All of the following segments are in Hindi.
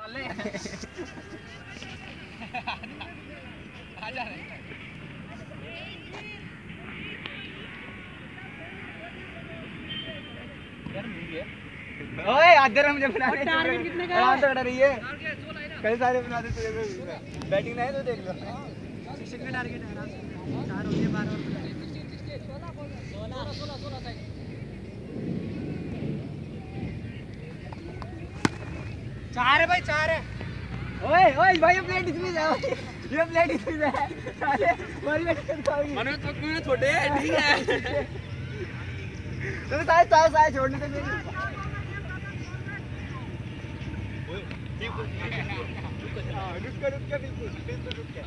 ओए आधर मुझे बना दे। टारगेट कितने का है? आराम से खड़ा रही है। कई सारे बना दे तुझे। बैटिंग नहीं है तो देख लो। 16 का टारगेट है। आराम से 4 हो गए 12 और 16 साइड। चार है भाई, 4 है। ओए ओए भाई ये प्लेट इसमें है। ये प्लेट इसमें है। साले बॉल में करता हूं। मनु तो कोई छोटे है, ठीक है। तो सारे छोड़ने से मेरी। रुक के बिल्कुल रुक के।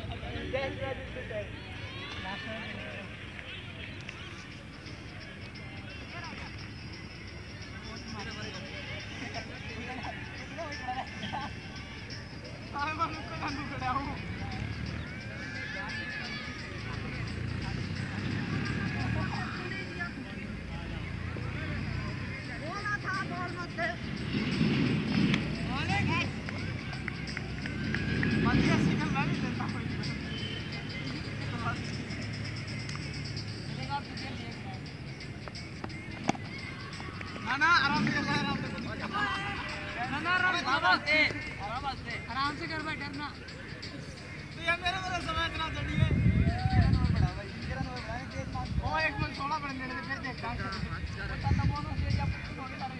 आराम से कर भाई, डरना तो यार मेरे को समय इतना चढ़िए। मेरा नंबर बढ़ा भाई, मेरा नंबर बढ़ा के ओ एक मन थोड़ा बढ़ने दे, फिर देखता हूं तब बोलो से या थोड़े सारे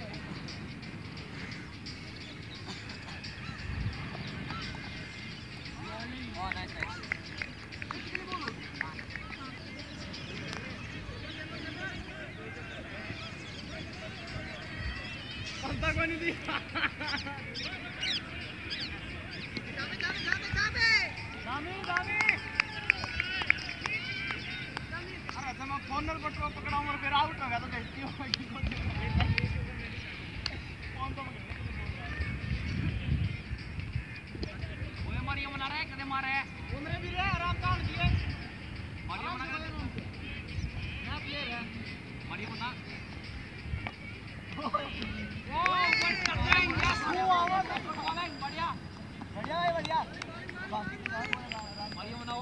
ओ नाइस नाइस। चलता कोई नहीं दिया। फोन पकड़ा और फिर आउट हो गया तो कैसी होगी। फोन तो ओए मारियो बना रहा है, कदे मारा है वो मेरे भी रे आराम कान किए। मारियो बना कर ना प्लेयर है मारियो बना। ओ वन कर देंगे। वो आवाज बढ़िया बढ़िया भाई बढ़िया। मारियो बनाओ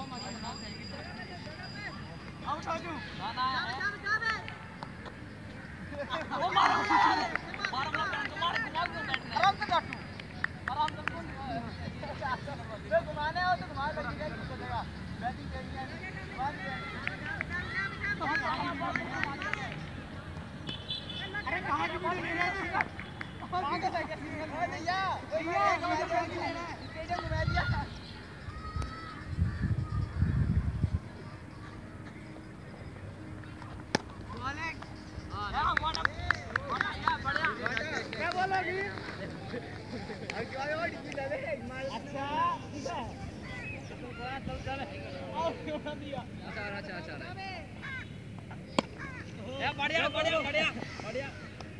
आउट हो जू ना ना वो मारो मारो मार आराम से काटू आराम से कौन बे घुमाने हो तो घुमा बैटिंग है कुछ चलेगा। बैटिंग करनी है अरे कहां की बॉल ले रहा है कहां का है सिग्नल ओए भैया स्टेडियम घुमा दिया। क्या बोलोगी? अच्छा बढ़िया बढ़िया बढ़िया बढ़िया।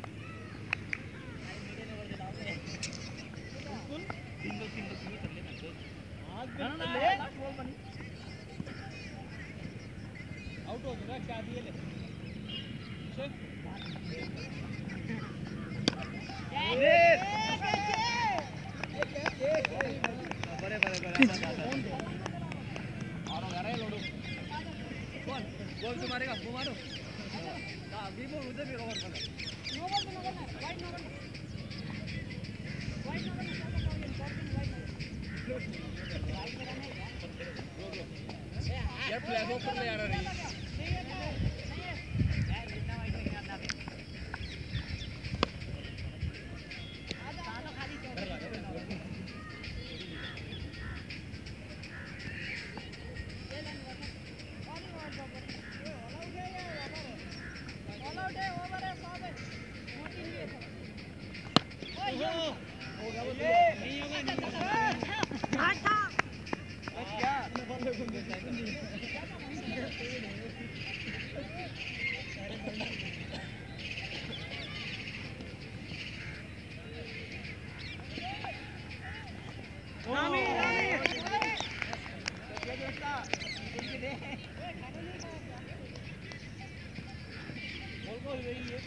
आउट हो गया क्या दिए ले बड़े बड़े गोल तो मारेगा वो मारो अभी वो उधर भी ओवर बना यार फ्लैग ऊपर ले आ रहा है।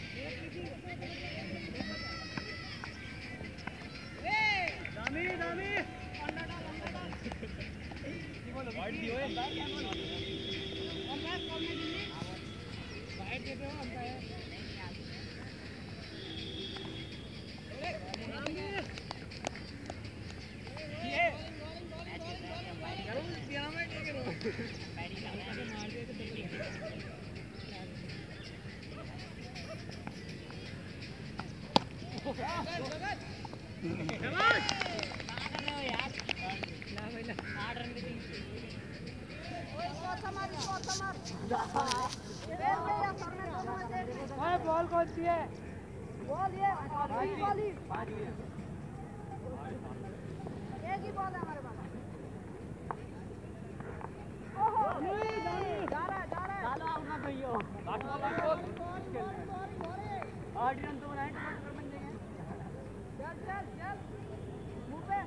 दामी बॉल कौन सी है? बॉल ये एक ही बॉल है हमारे पास। जा रहा है डालो आउट ना भइयो। 8 रन तो बनाए टमाटर बन जाएंगे। चल मुंह पे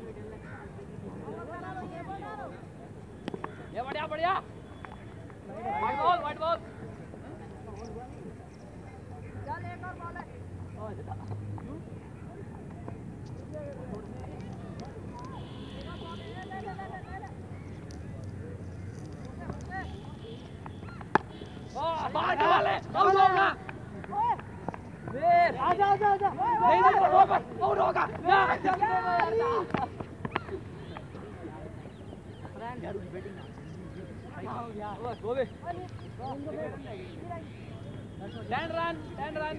ये बढ़िया वाइट बॉल चल एक और बॉल है। आजा नहीं होगा टेन रन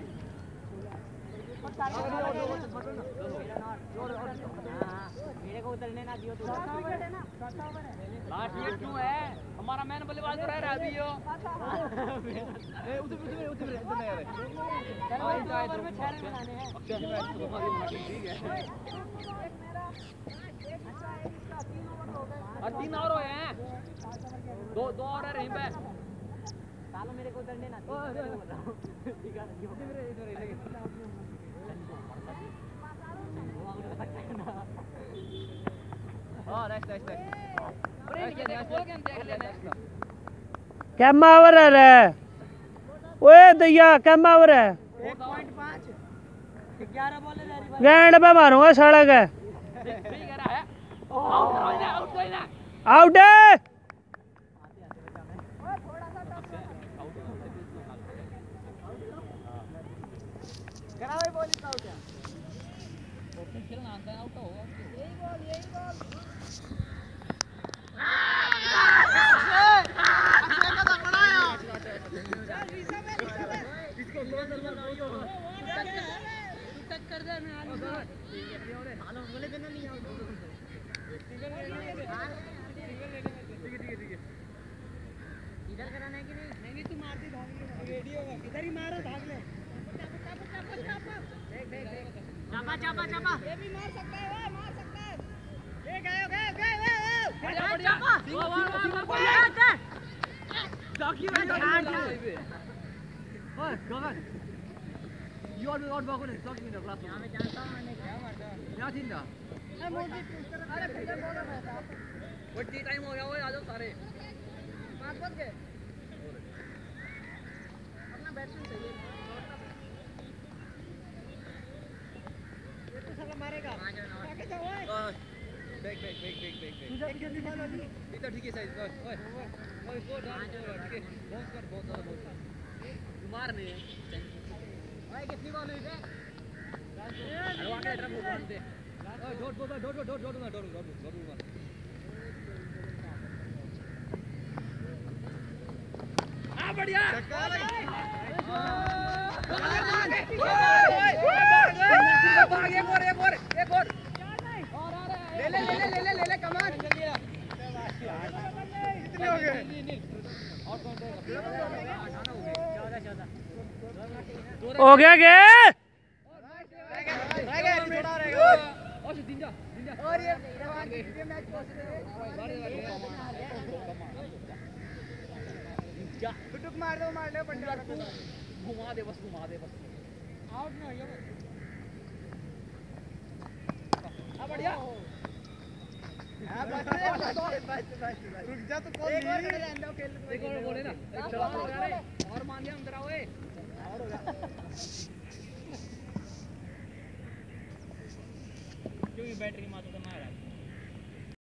मेरे को उतरने ना दियो। लास्ट विकेट क्यों है? हमारा मैन बल्लेबाज तो रह रहा है अभी यो। उधर नहीं आ रहे। ओवर में 6 रन बनाने हैं। ठीक है। और 3 और हुए हैं। 2 और है यहीं पे। सालों मेरे को उतरने ना दियो। ठीक है। कैमावर है रे ओए दैया कैमावर है 1.5 11 बॉल ग्रैंड पे मारूंगा सड़क है आउट है इधर कराना है कि नहीं तू मार दी भाग इधर ही मारो भाग ले चापा ये भी मार सकता है ये गए टाइम हो गया वो आ जाओ सारे 5 बज गए अपना बैट्समैन सही है ये तो साला मारेगा आगे जाओ बैक इधर ठीक है साइज ओए स्कोर डाउन ठीक है बहुत ज्यादा मार नहीं है भाई कितनी बॉल हुई है अरे आगे ड्रम बॉल दे डॉट बढ़िया एक और ले कमान कितने हो गए हो गया क्या और ये मैच टुक मार दो पंड्या घुमा दे बस आउट ना हो बढ़िया रुक जा तो कौन एक और बोले ना और मान दिया अंदर आओ और हो गया क्यों बैटरी मार तो मार रहा है